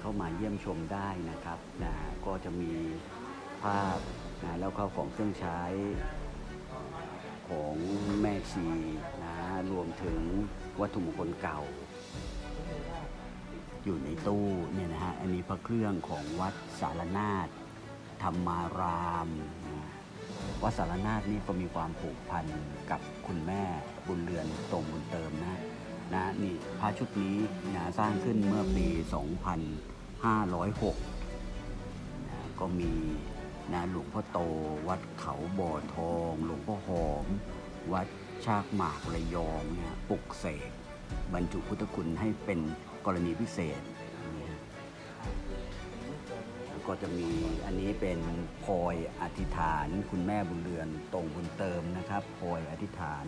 เข้ามาเยี่ยมชมได้นะครับนะก็จะมีภาพนะแล้วก็ของเครื่องใช้ของแม่ชีนะรวมถึงวัตถุมงคลเก่าอยู่ในตู้เนี่ยนะฮะอันนี้พระเครื่องของวัดสารนาถธรรมารามนะวัดสารนาถนี่ก็มีความผูกพันกับคุณแม่บุญเรือนตรงบุญเติมนะนี่พระชุดนี้นะสร้างขึ้นเมื่อปี 2506นะก็มีนะหลวงพ่อโตวัดเขาบ่อทองหลวงพ่อหอมวัดชากหมากระยองนะปลุกเสกบรรจุพุทธคุณให้เป็นกรณีพิเศษแล้วก็จะมีอันนี้เป็นพลอยอธิษฐานคุณแม่บุญเรือนตรงบุญเติมนะครับพลอยอธิษฐาน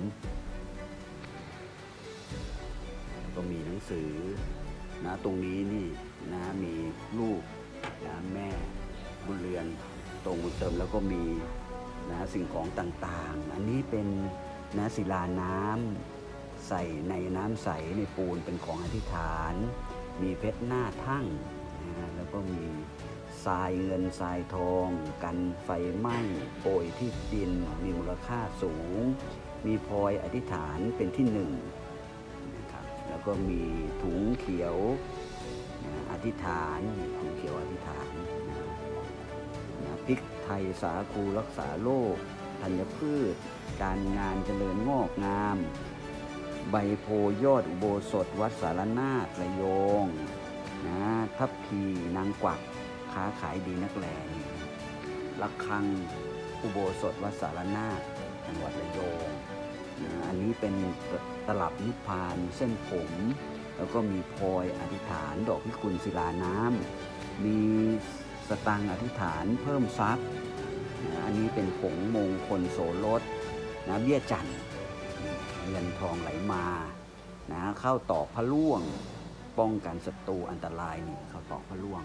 ก็มีหนังสือนะตรงนี้นี่นะมีรูปนะแม่บุญเรือนตรงบุญเติมแล้วก็มีนะสิ่งของต่างๆอันนี้เป็นนะศิลาน้ำใส่ในน้ำใสในปูนเป็นของอธิษฐานมีเพชรหน้าทั่งนะแล้วก็มีทรายเงินทรายทองกันไฟไหม้โปรยที่ดินมีมูลค่าสูงมีพลอยอธิษฐานเป็นที่หนึ่งนะครับแล้วก็มีถุงเขียวอธิษฐานถุงเขียวอธิษฐานพริกไทยสาคูรักษาโรคธัญพืชการงานเจริญงอกงามใบโพยอดอุโบสถวัดสารนาถระยองนะทัพพีนางกวักค้าขายดีนักแลระฆังอุโบสถวัดสารนาถจังหวัดระยองอันนี้เป็นตลับนิพพานเส้นผมแล้วก็มีพลอยอธิษฐานดอกพิกุลศิลาน้ำมีสตังค์อธิษฐานเพิ่มทรัพย์อันนี้เป็นผงมงคลโสรสนะเบี้ยจันทร์เงินทองไหลมานะเข้าตอกพระล่วงป้องกันศัตรูอันตรายนี่เข้าตอกพระล่วง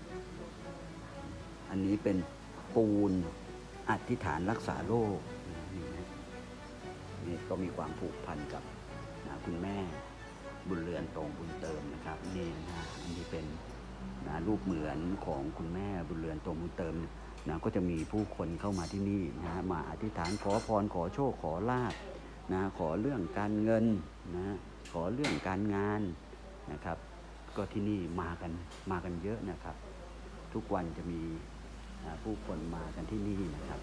อันนี้เป็นปูนอธิษฐานรักษาโรคนี่ก็มีความผูกพันกับนะคุณแม่บุญเรือนตรงบุญเติมนะครับนี่นะอันนี้เป็นนะรูปเหมือนของคุณแม่บุญเรือนตรงบุญเติมนะก็จะมีผู้คนเข้ามาที่นี่นะมาอธิษฐานขอพรขอโชคขอลาภนะขอเรื่องการเงินนะขอเรื่องการงานนะครับก็ที่นี่มากันเยอะนะครับทุกวันจะมีผู้คนมากันที่นี่นะครับ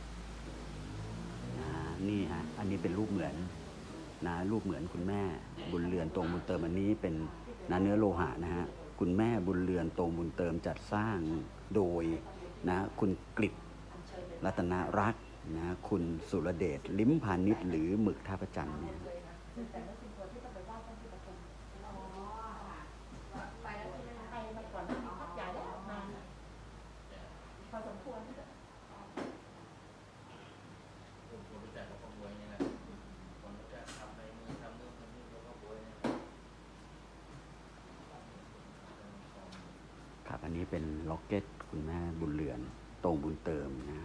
นี่ฮะอันนี้เป็นรูปเหมือนนะรูปเหมือนคุณแม่บุญเรือนตรงบุญเติมอันนี้เป็นนะเนื้อโลหะนะฮะคุณแม่บุญเรือนตรงบุญเติมจัดสร้างโดยนะคุณกฤษรัตนรักษ์นะคุณสุรเดชลิ้มพานิชหรือหมึกท่าประจันเนี่ยครับอันนี้เป็นล็อกเก็ตคุณแม่บุญเรือนตรงบุญเติมนะ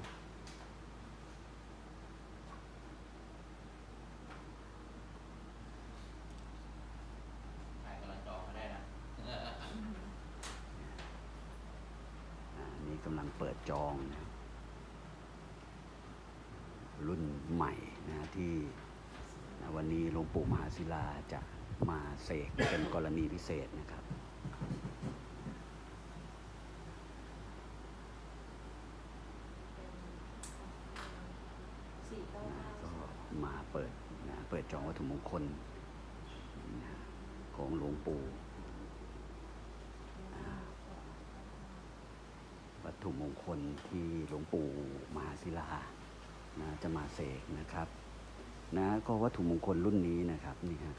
นี่กำลังเปิดจองนะรุ่นใหม่นะที่วันนี้หลวงปู่มหาศิลาจะมาเสกเป็นกรณีพิเศษนะครับก็มาเปิดจองวัตถุมงคลของหลวงปู่วัตถุมงคลที่หลวงปู่มหาศิลานะจะมาเสกนะครับนะก็วัตถุมงคลรุ่นนี้นะครับนี่ฮะ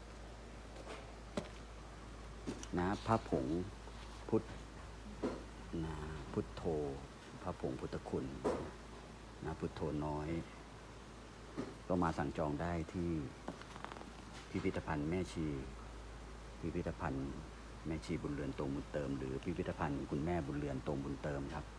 นะพระผงพุทธนะพุทโธพระผงพุทธคุณนะพุทโธน้อยก็มาสั่งจองได้ที่พิพิธภัณฑ์แม่ชีพิพิธภัณฑ์แม่ชีบุญเรือนตรงบุญเติมหรือพิพิธภัณฑ์คุณแม่บุญเรือนตรงบุญเติมครับ